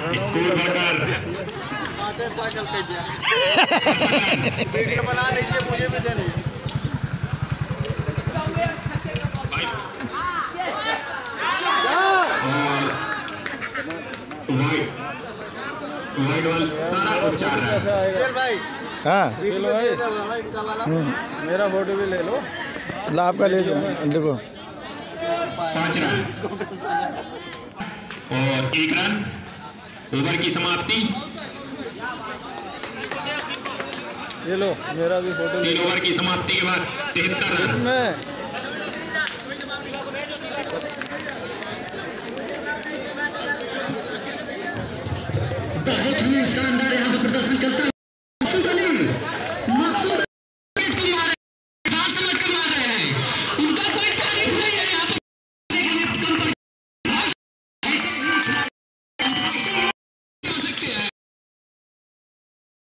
Score बढ़कर video बना लीजिए, मुझे भी दे लीजिए। वाइड बॉल सारा उच्चार रहा है भाई। हाँ मेरा फोटो भी ले लो। ला आपका ले लो, देखो 5 रन और 1 रन। ओवर की समाप्ति। ये लो मेरा भी फोटो। 3 ओवर की समाप्ति के बाद 73 रन। बहुत ही शानदार यहाँ पर प्रदर्शन चलता है।